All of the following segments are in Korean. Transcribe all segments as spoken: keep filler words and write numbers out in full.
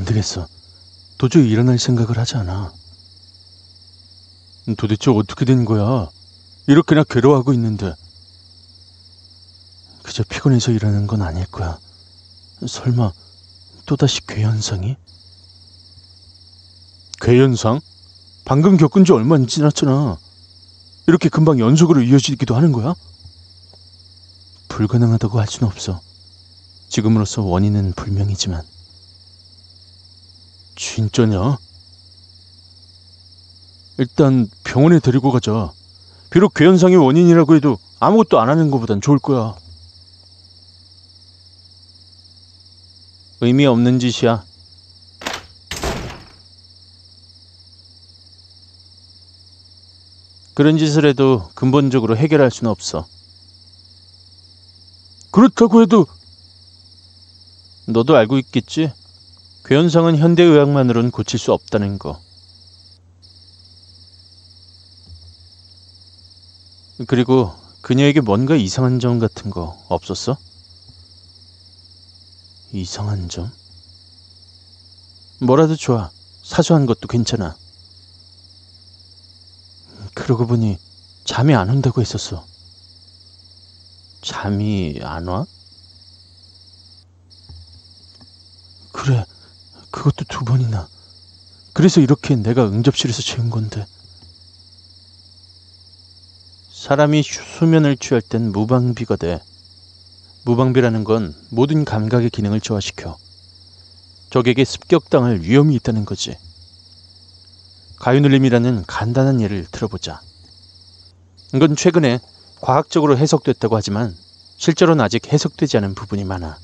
되겠어. 도저히 일어날 생각을 하지 않아. 도대체 어떻게 된 거야? 이렇게나 괴로워하고 있는데. 그저 피곤해서 일어나는 건 아닐 거야. 설마 또다시 괴현상이? 괴현상? 방금 겪은 지 얼마 안 지났잖아. 이렇게 금방 연속으로 이어지기도 하는 거야? 불가능하다고 할 수는 없어. 지금으로서 원인은 불명이지만. 진짜냐? 일단 병원에 데리고 가자. 비록 괴현상이 원인이라고 해도 아무것도 안 하는 것보단 좋을 거야. 의미 없는 짓이야. 그런 짓을 해도 근본적으로 해결할 수는 없어. 그렇다고 해도 너도 알고 있겠지? 괴현상은 현대의학만으로는 고칠 수 없다는 거. 그리고 그녀에게 뭔가 이상한 점 같은 거 없었어? 이상한 점? 뭐라도 좋아. 사소한 것도 괜찮아. 그러고 보니 잠이 안 온다고 했었어. 잠이 안 와? 그래, 그것도 두 번이나. 그래서 이렇게 내가 응접실에서 재운 건데. 사람이 수면을 취할 땐 무방비가 돼. 무방비라는 건 모든 감각의 기능을 저하시켜 적에게 습격당할 위험이 있다는 거지. 가위눌림이라는 간단한 예를 들어보자. 이건 최근에 과학적으로 해석됐다고 하지만 실제로는 아직 해석되지 않은 부분이 많아.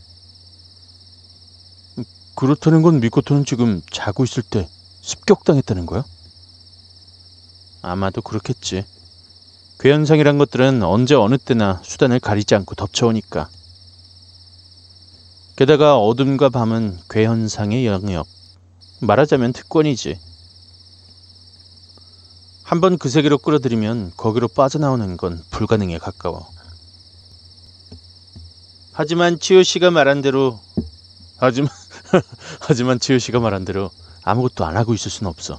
그렇다는 건 미코토는 지금 자고 있을 때 습격당했다는 거야? 아마도 그렇겠지. 괴현상이란 것들은 언제 어느 때나 수단을 가리지 않고 덮쳐오니까. 게다가 어둠과 밤은 괴현상의 영역. 말하자면 특권이지. 한번 그 세계로 끌어들이면 거기로 빠져나오는 건 불가능에 가까워. 하지만 치요씨가 말한 대로 하지만 하지만 치요씨가 말한 대로 아무것도 안 하고 있을 순 없어.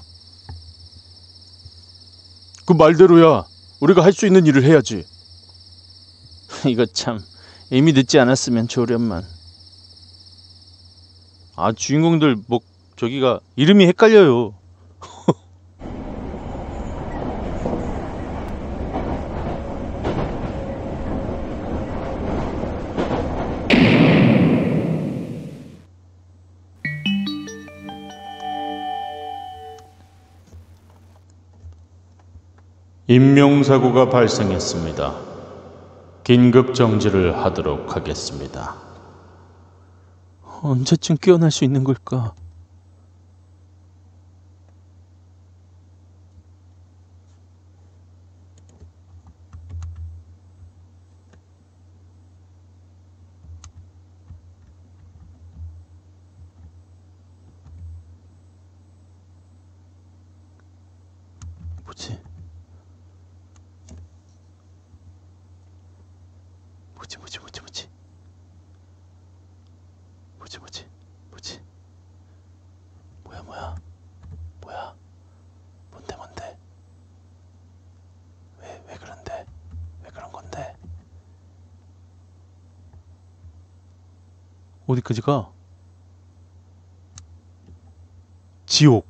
그 말대로야. 우리가 할 수 있는 일을 해야지. 이거 참 이미 늦지 않았으면 좋으련만. 아, 주인공들 뭐 저기가 이름이 헷갈려요. 인명사고가 발생했습니다. 긴급 정지를 하도록 하겠습니다. 언제쯤 깨어날 수 있는 걸까? 뭐지? 뭐지 뭐지 뭐지 뭐지 뭐지 뭐지 뭐지 뭐야 뭐야 뭐야 뭔데 뭔데 왜 왜 그런데 왜 그런 건데 어디까지 가? 지옥.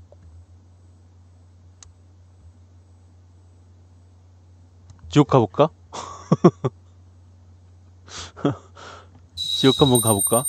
지옥 가볼까? 지옥 한번 가볼까?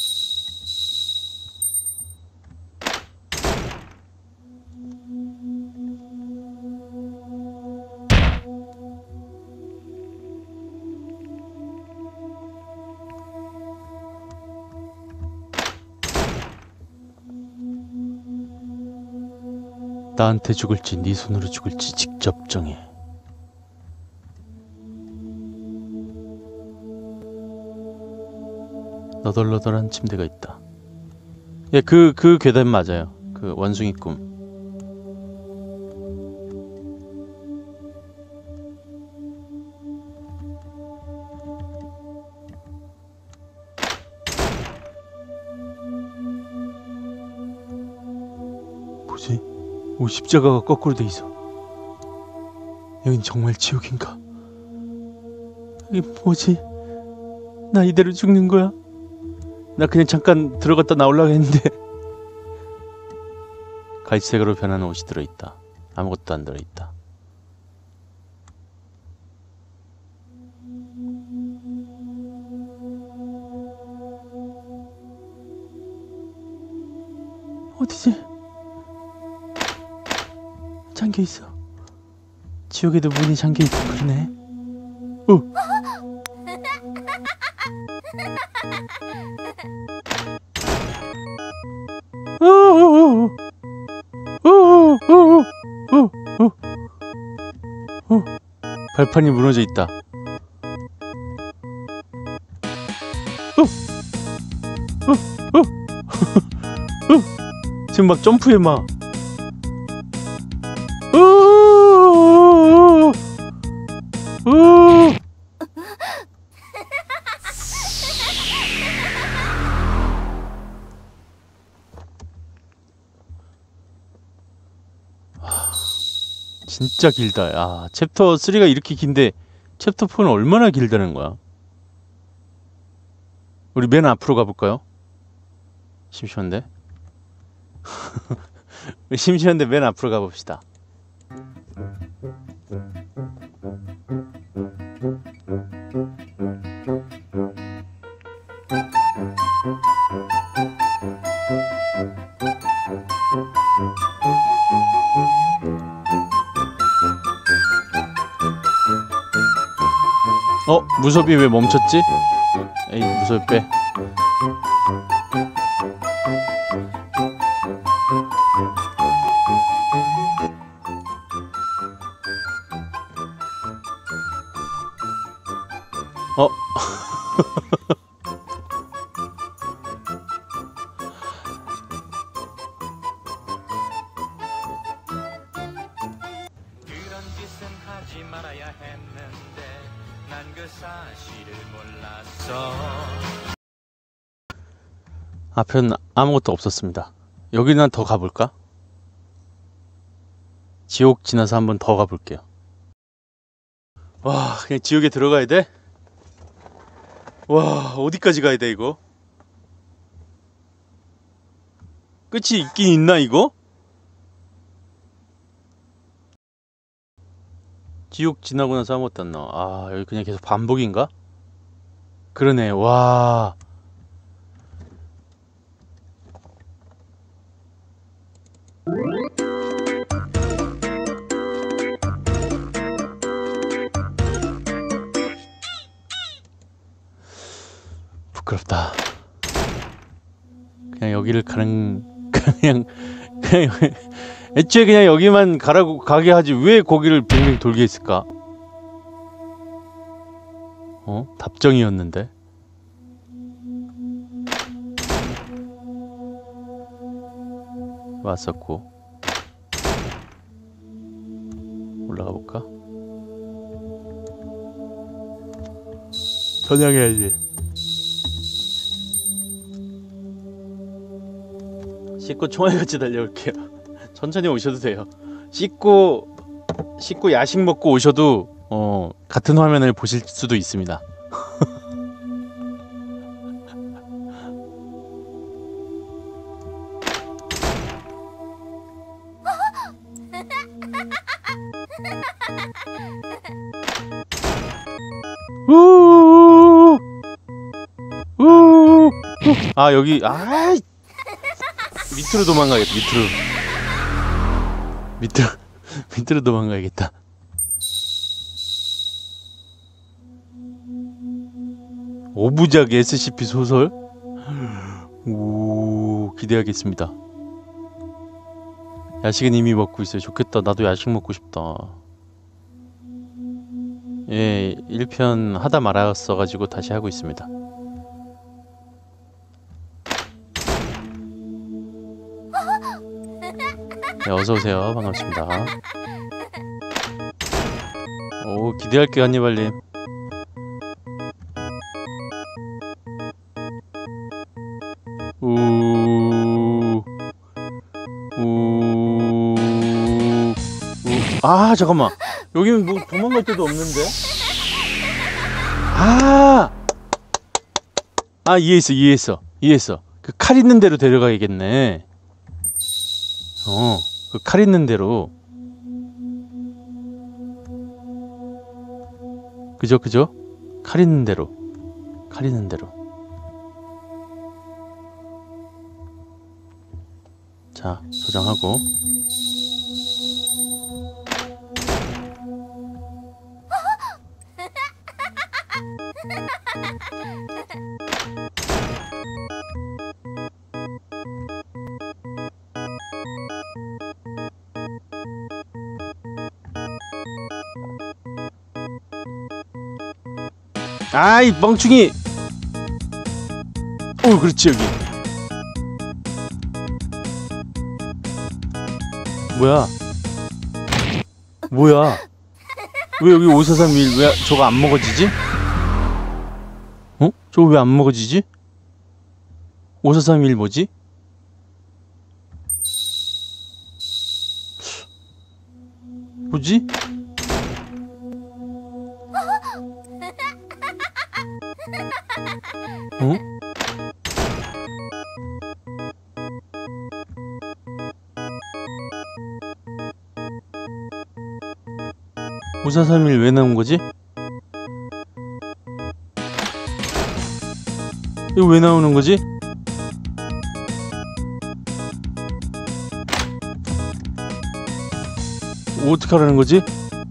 나한테 죽을지 네 손으로 죽을지 직접 정해. 너덜너덜한 침대가 있다. 예, 그, 그 괴담 맞아요. 그 원숭이 꿈. 오, 십자가가 거꾸로 돼 있어. 여긴 정말 지옥인가? 이게 뭐지? 나 이대로 죽는 거야? 나 그냥 잠깐 들어갔다 나오려고 했는데. 갈색으로 변한 옷이 들어있다. 아무것도 안 들어있다. 어디지? 잠겨있어. 지옥에도 문이 잠겨있고 그러네. 어. 어어어어. 어어어어. 어. 발판이 무너져 있다. 어. 어. 어. 어. 지금 막 점프해 막. 어어어어. 어. 진짜 길다. 야, 챕터 삼가 이렇게 긴데 챕터 사는 얼마나 길다는 거야? 우리 맨 앞으로 가볼까요? 심심한데? 심심한데 맨 앞으로 가봅시다. 어? 무섭이 왜 멈췄지? 에이, 무섭이 빼. 어? 그런 짓은 하지 말아야 했는데 난 그 사실을 몰랐어. 앞에는 아무것도 없었습니다. 여기는 더 가볼까? 지옥 지나서 한번 더 가볼게요. 와, 그냥 지옥에 들어가야 돼? 와, 어디까지 가야 돼 이거? 끝이 있긴 있나 이거? 지옥 지나고 나서 아무것도 안 나와. 아, 여기 그냥 계속 반복인가? 그러네. 와. 부끄럽다. 그냥 여기를 가는 그냥 그냥 여기, 애초에 그냥 여기만 가라고 가게 하지 왜 거기를 빙빙 돌게 했을까? 어? 답정이었는데. 왔었고. 올라가 볼까? 전향해야지. 씻고 총알같이 달려올게요. 천천히 오셔도 돼요. 씻고 씻고 야식 먹고 오셔도 어 같은 화면을 보실 수도 있습니다. 우우우우. 우우우우. 아 여기 아 밑으로 도망가야겠다. 밑으로 밑으로 밑으로 도망가야겠다. 오부작 에스씨피 소설? 오, 기대하겠습니다. 야식은 이미 먹고 있어요. 좋겠다. 나도 야식 먹고 싶다. 예, 일 편 하다 말았어가지고 다시 하고 있습니다. 네, 어서오세요. 반갑습니다. 오, 기대할게요, 한니발님. 우, 우, 아 잠깐만, 여기는 뭐 도망갈 데도 없는데. 아, 아 이해했어 이해했어 이해했어. 그 칼 있는 데로 데려가야겠네. 어, 그 칼 있는 데로. 그죠 그죠? 칼 있는 데로, 칼 있는 데로. 자, 저장하고. 아이 멍충이. 오, 그렇지. 여기 뭐야 뭐야, 왜 여기 오사삼일 왜 저거 안 먹어지지? 어? 저거 왜 안 먹어지지? 오사삼일 뭐지? 뭐지? 어? 오사삼일 왜 나온 거지? 이거 왜 나오는 거지? 어떻게 하라는 거지?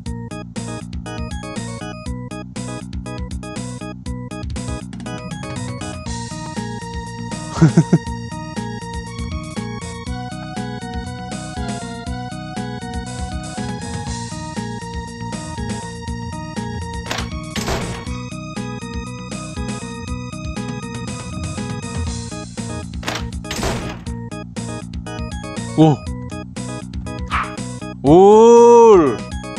오! 올!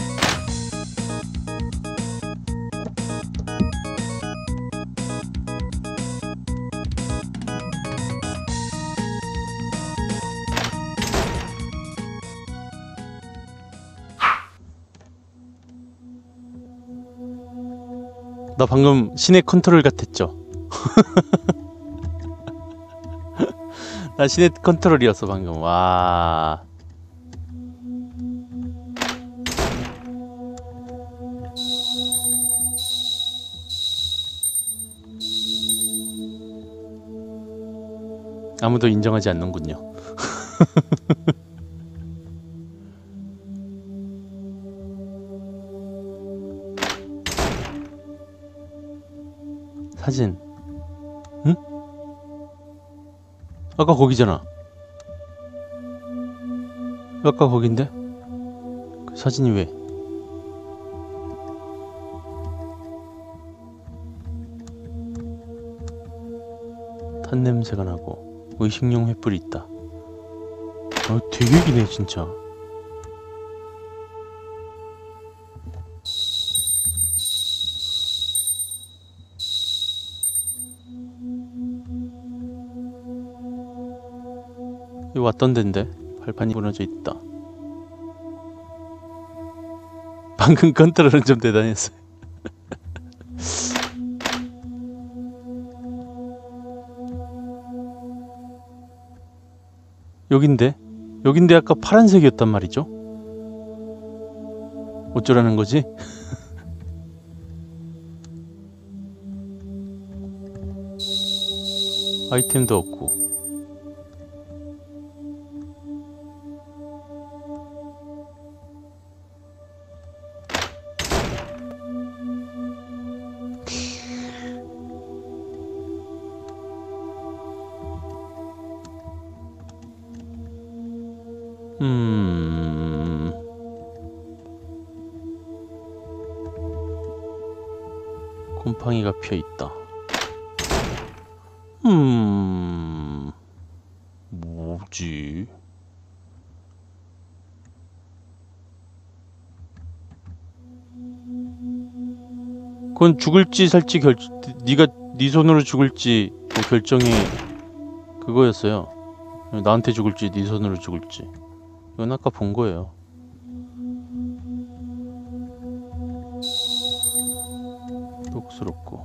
나 방금 신의 컨트롤 같았죠? 나 신의 컨트롤이었어 방금. 와. 아무도 인정하지 않는군요. 사진. 응? 아까 거기잖아. 아까 거긴데? 그 사진이 왜? 탄 냄새가 나고 의식용 횃불이 있다. 어, 되게 기네 진짜. 이거 왔던 데인데 발판이 무너져 있다. 방금 컨트롤은 좀 대단했어요. 여긴데? 여긴데 아까 파란색이었단 말이죠? 어쩌라는 거지? 아이템도 없고. 음... 곰팡이가 피어있다. 음... 뭐지? 그건 죽을지 살지 결... 네가 네 손으로 죽을지 뭐 결정이 그거였어요. 나한테 죽을지 네 손으로 죽을지. 이건 아까 본 거예요. 쑥스럽고.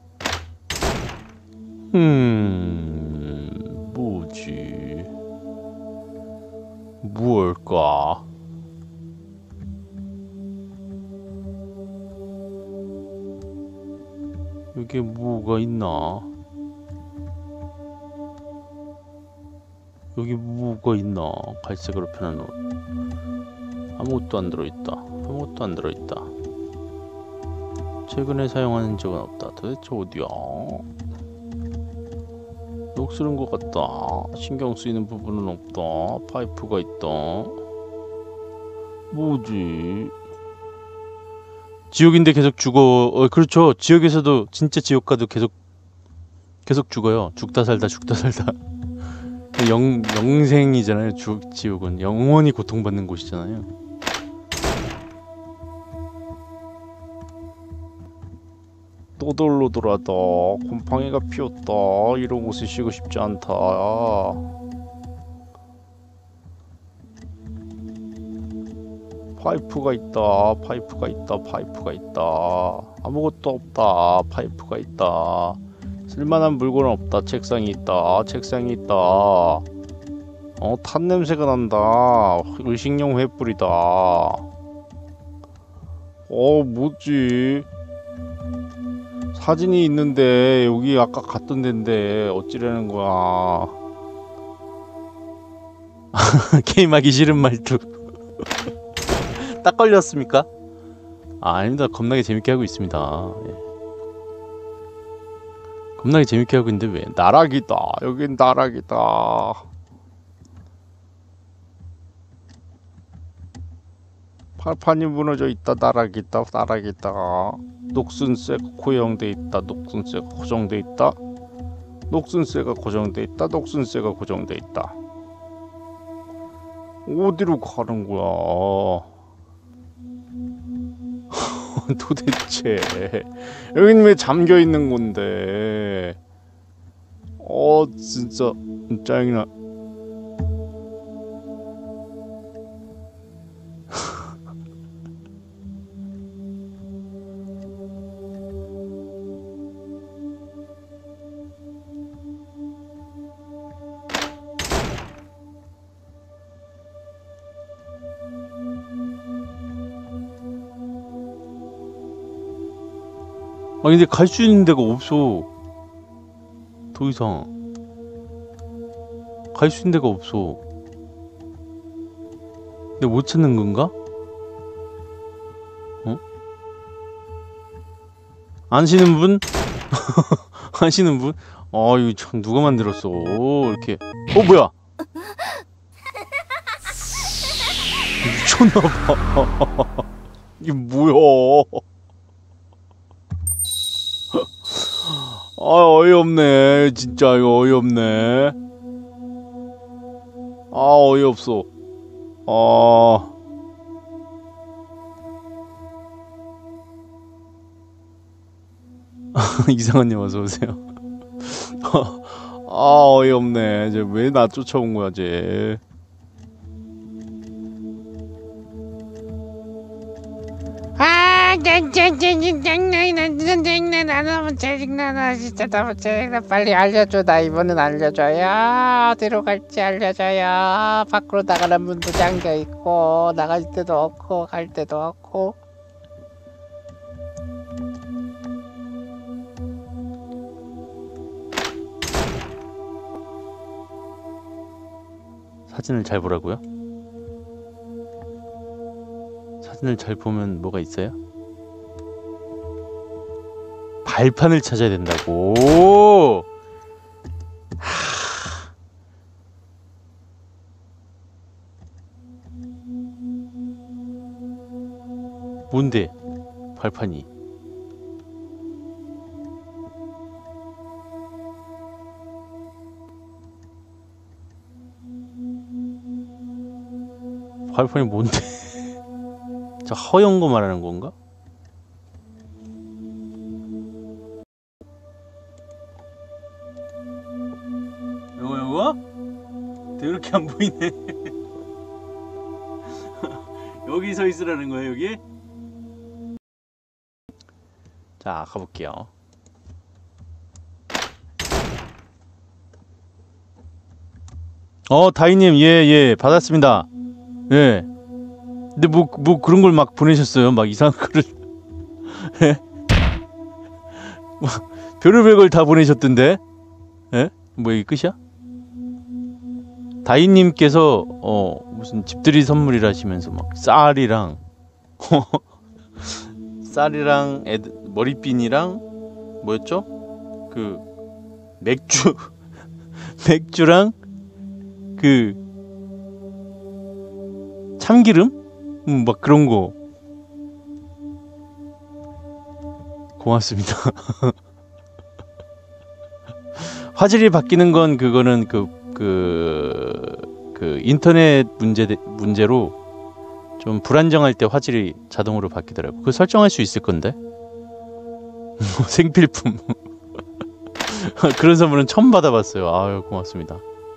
음... 뭐지? 무엇일까? 여기에 뭐가 있나? 여기 뭐가 있나? 갈색으로 편한 옷. 아무것도 안 들어있다. 아무것도 안 들어있다. 최근에 사용한 적은 없다. 도대체 어디야? 녹슬은 것 같다. 신경 쓰이는 부분은 없다. 파이프가 있다. 뭐지? 지옥인데 계속 죽어. 어, 그렇죠. 지옥에서도 진짜 지옥 가도 계속 계속 죽어요. 죽다 살다 죽다 살다. 영 영생이잖아요. 주, 지옥은 영원히 고통받는 곳이잖아요. 또돌로돌하다. 곰팡이가 피었다. 이런 곳에 쉬고 싶지 않다. 파이프가 있다. 파이프가 있다. 파이프가 있다. 아무것도 없다. 파이프가 있다. 쓸만한 물건은 없다. 책상이 있다. 책상이 있다. 어, 탄 냄새가 난다. 의식용 횃불이다. 어, 뭐지? 사진이 있는데 여기 아까 갔던 데인데 어찌라는 거야. 게임하기 싫은 말투. 딱 걸렸습니까? 아, 아닙니다. 겁나게 재밌게 하고 있습니다. 예. 겁나게 재밌게 하고 있는데 왜? 나락이다. 여긴 나락이다. 발판이 무너져 있다. 나락이다. 나락이다. 녹슨쇠가 고정돼 있다. 녹슨쇠가 고정돼 있다. 녹슨쇠가 고정돼 있다. 녹슨쇠가 고정돼 있다. 어디로 가는 거야? 도대체 여긴 왜 잠겨 있는 건데? 어, 진짜 짜증나. 아, 근데 갈 수 있는 데가 없어. 더 이상 갈 수 있는 데가 없어. 근데 못 찾는 건가? 어? 아시는 분? 아시는 분? 아, 이거 참 누가 만들었어? 이렇게. 어, 뭐야? 미쳤나봐. 이게 뭐야? 아, 어이없네. 진짜 이거 어이없네. 아, 어이없어. 아... 이상한님 어서오세요. 아, 어이없네. 쟤 왜 나 쫓아온 거야, 쟤. 아, 짜증나. 나 너무 짜증나. 나 진짜 너무 짜증나. 빨리 알려줘. 나 이번엔 알려줘요. 어디로 갈지 알려줘요. 밖으로 나가는 문도 잠겨 있고 나갈 데도 없고 갈 데도 없고. 사진을 잘 보라고요? 사진을 잘 보면 뭐가 있어요? 발판을 찾아야 된다고. 하... 뭔데? 발판이. 발판이 뭔데? 저 허연 거 말하는 건가? 요거 요거? 더럽게 안 보이네. 여기 서 있으라는 거야, 여기? 자, 가볼게요. 어, 다이님, 예, 예, 받았습니다. 예. 근데 뭐, 뭐 그런 걸 막 보내셨어요. 막 이상한 글을. 예? 막 별의별 걸 다 보내셨던데? 예? 뭐 이게 끝이야? 다이님께서 어 무슨 집들이 선물이라시면서 막 쌀이랑 쌀이랑 애드, 머리핀이랑 뭐였죠? 그 맥주 맥주랑 그 참기름? 음, 막 그런 거 고맙습니다. 화질이 바뀌는 건 그거는 그, 그, 그 인터넷 문제, 문제로 좀 불안정할 때 화질이 자동으로 바뀌더라고. 그거 설정할 수 있을 건데. 생필품. 그런 선물은 처음 받아봤어요. 아유, 고맙습니다.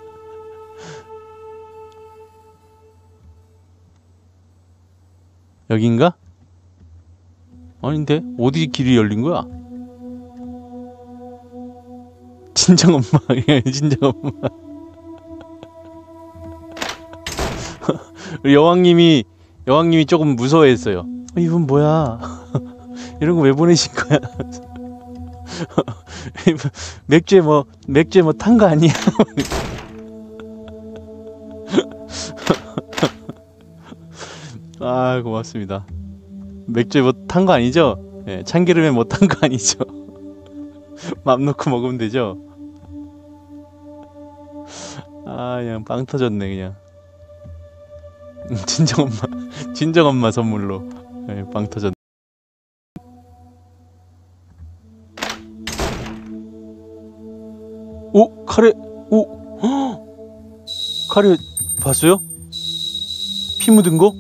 여긴가? 아닌데? 어디 길이 열린 거야? 친정 엄마, 친정 엄마. 여왕님이 여왕님이 조금 무서워했어요. 어, 이분 뭐야? 이런 거 왜 보내신 거야? 맥주에 뭐 맥주에 뭐 탄 거 아니야? 아, 고맙습니다. 맥주에 뭐 탄 거 아니죠? 예, 참기름에 뭐 탄 거 아니죠? 맘 놓고 먹으면 되죠? 아, 그냥 빵 터졌네 그냥. 친정엄마 친정엄마 선물로 예, 빵 터졌네. 오! 카레! 오! 헉! 카레 봤어요? 피 묻은 거?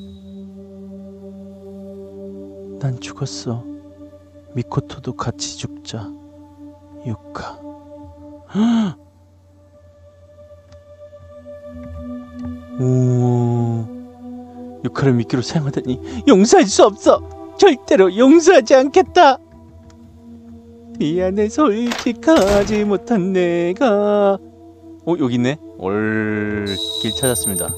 난 죽었어. 미코토도 같이 죽자. 유카. 오, 유카를 미끼로 사용하다니 용서할 수 없어. 절대로 용서하지 않겠다. 미안해, 솔직하지 못한 내가. 어, 여기 있네. 올 길 찾았습니다.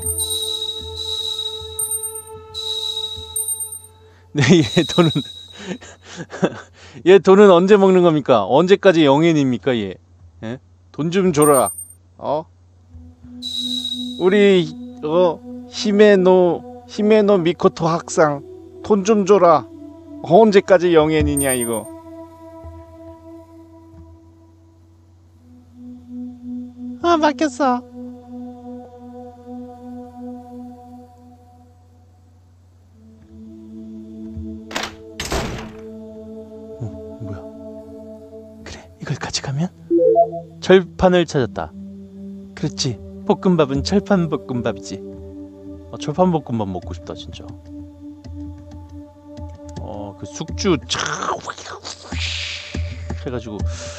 네, 얘 돈은 얘 돈은 언제 먹는 겁니까? 언제까지 영엔입니까 얘? 예? 돈 좀 줘라. 어? 우리 어 히메노 히메노 미코토 학상 돈 좀 줘라. 언제까지 영엔이냐 이거? 아, 막혔어. 이걸 가져가면? 철판을 찾았다. 그렇지, 볶음밥은 철판 볶음밥이지. 어, 철판 볶음밥 먹고 싶다 진짜. 어, 그 숙주 촥 해가지고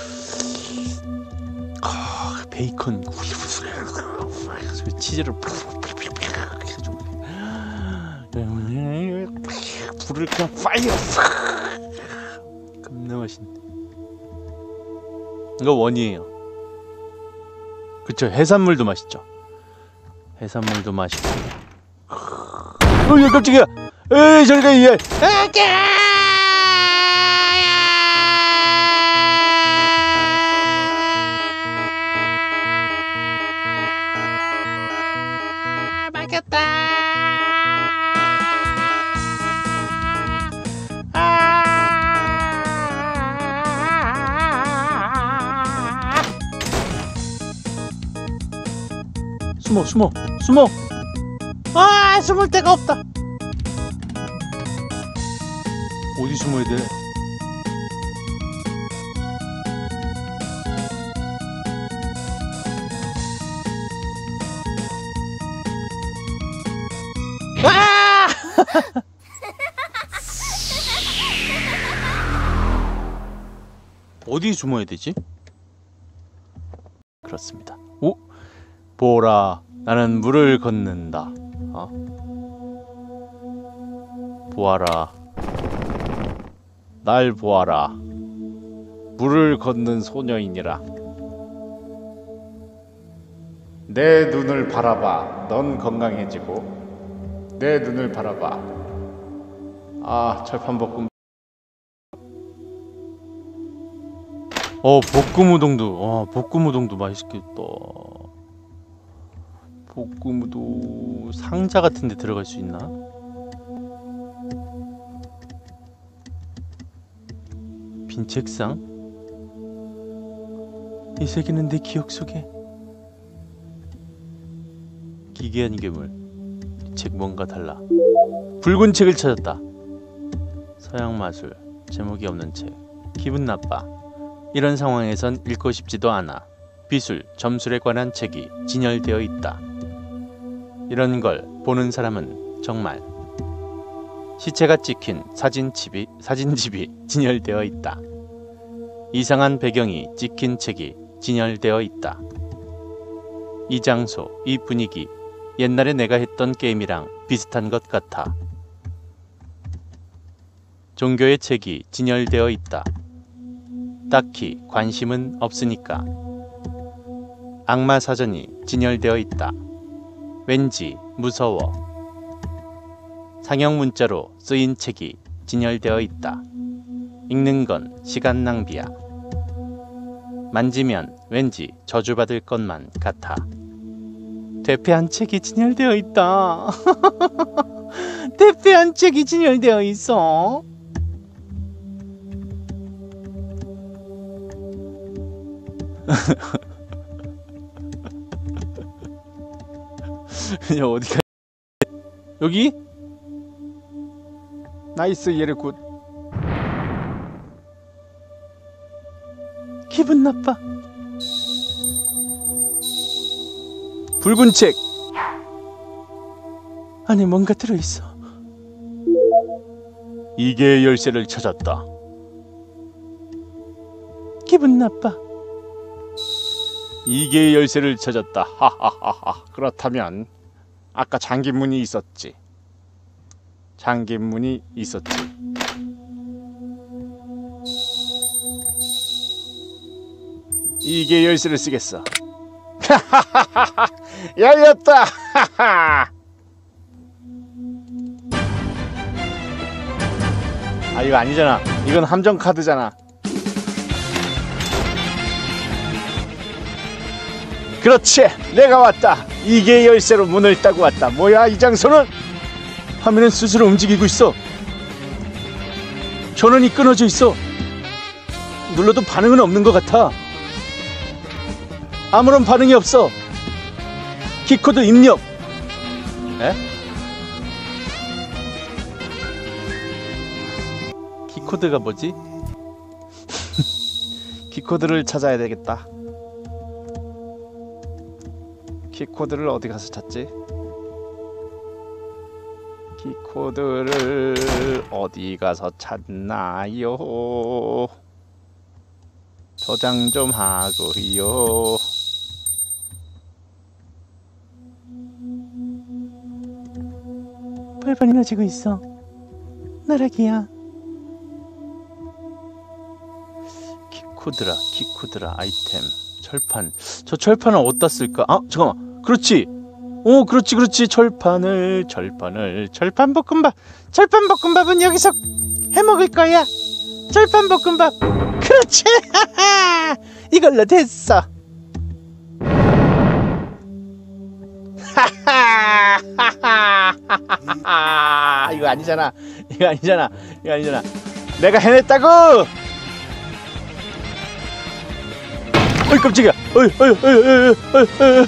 아, 베이컨 치즈를 해가지고 불을 그냥 파이어 겁나 맛있네. 이거 원이에요. 그쵸, 해산물도 맛있죠. 해산물도 맛있고. 어이, 깜짝이야. 에이, 저리가 얘. 막혔다. 숨어, 숨어, 숨어. 아, 숨을 데가 없다. 어디 숨어야 돼? 아! 어디 숨어야 되지? 그렇습니다. 오, 보라, 나는 물을 걷는다. 어? 보아라, 날 보아라. 물을 걷는 소녀이니라. 내 눈을 바라봐. 넌 건강해지고. 내 눈을 바라봐. 아, 철판볶음. 어, 볶음 우동도. 와, 볶음 우동도 맛있겠다. 볶음 우동 상자 같은 데 들어갈 수 있나? 빈 책상? 이 세계는 내 기억 속에. 기괴한 괴물. 이 책 뭔가 달라. 붉은 책을 찾았다. 서양 마술. 제목이 없는 책. 기분 나빠. 이런 상황에선 읽고 싶지도 않아. 비술, 점술에 관한 책이 진열되어 있다. 이런 걸 보는 사람은 정말. 시체가 찍힌 사진집이, 사진집이 진열되어 있다. 이상한 배경이 찍힌 책이 진열되어 있다. 이 장소, 이 분위기, 옛날에 내가 했던 게임이랑 비슷한 것 같아. 종교의 책이 진열되어 있다. 딱히 관심은 없으니까. 악마 사전이 진열되어 있다. 왠지 무서워. 상형 문자로 쓰인 책이 진열되어 있다. 읽는 건 시간 낭비야. 만지면 왠지 저주받을 것만 같아. 퇴폐한 책이 진열되어 있다. 퇴폐한 책이 진열되어 있어. 그냥 어디가? 여기? 나이스, 얘를 굿. 기분 나빠. 붉은 책. 안에 뭔가 들어있어. 이계의 열쇠를 찾았다. 기분 나빠. 이계의 열쇠를 찾았다. 하하하하. 그렇다면 아까 잠긴문이 있었지. 잠긴문이 있었지. 이계의 열쇠를 쓰겠어. 하하하하. 열렸다. 하하. 아, 이거 아니잖아. 이건 함정 카드잖아. 그렇지, 내가 왔다. 이계의 열쇠로 문을 따고 왔다. 뭐야 이 장소는? 화면은 스스로 움직이고 있어. 전원이 끊어져 있어. 눌러도 반응은 없는 것 같아. 아무런 반응이 없어. 키코드 입력. 에? 키코드가 뭐지? 키코드를 찾아야 되겠다. 키코드를 어디 가서 찾지? 키코드를 어디 가서 찾나요? 저장 좀 하고요. 벌번이나 지고 있어. 나락이야. 키코드라, 키코드라, 아이템, 철판. 저 철판을 어디다 쓸까? 아, 잠깐만. 그렇지. 오, 그렇지, 그렇지. 철판을, 철판을, 철판 볶음밥. 철판 볶음밥은 여기서 해 먹을 거야. 철판 볶음밥. 그렇지. 하하. 이걸로 됐어. 하하. 하하. 이거 아니잖아. 이거 아니잖아. 이거 아니잖아. 내가 해냈다고. 어이 깜짝이야. 어이 어이 어이 어이 어이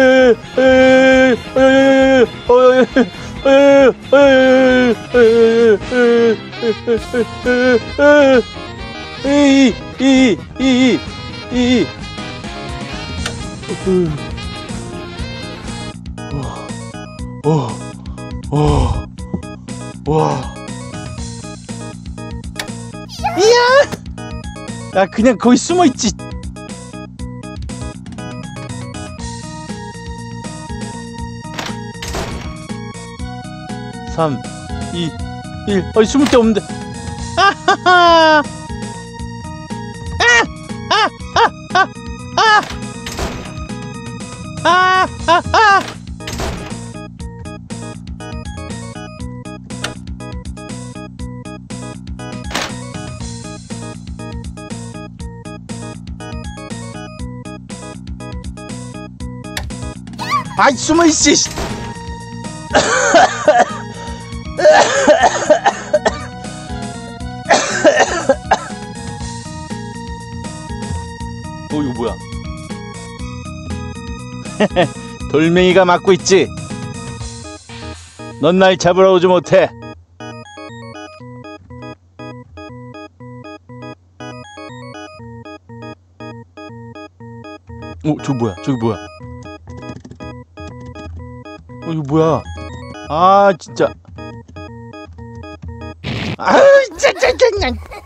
야, 그냥 거기 숨어 있지. 삼, 이, 일. 어이, 숨을 데 없는데. 아하하! 아! 아이 숨어 있지. 씨. 어 이거 뭐야? 돌멩이가 막고 있지. 넌 날 잡으러 오지 못해. 어, 저기 뭐야? 저기 뭐야? 어, 이거 뭐야? 아, 진짜. 아, 진짜, 진짜, 진짜.